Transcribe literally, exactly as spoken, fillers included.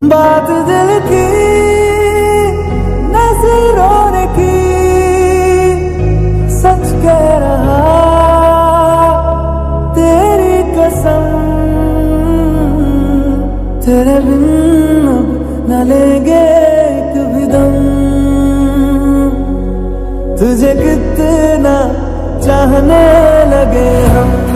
बात दिल की नजरों ने की, सच कह रहा तेरी कसम, तेरे बिन अब न लेंगे एक भी दम। तुझे कितना चाहने लगे हम।